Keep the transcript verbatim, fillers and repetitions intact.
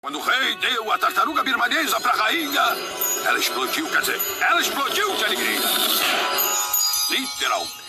Quando o rei deu a tartaruga birmanesa pra rainha, ela explodiu, quer dizer, ela explodiu de alegria. Literalmente.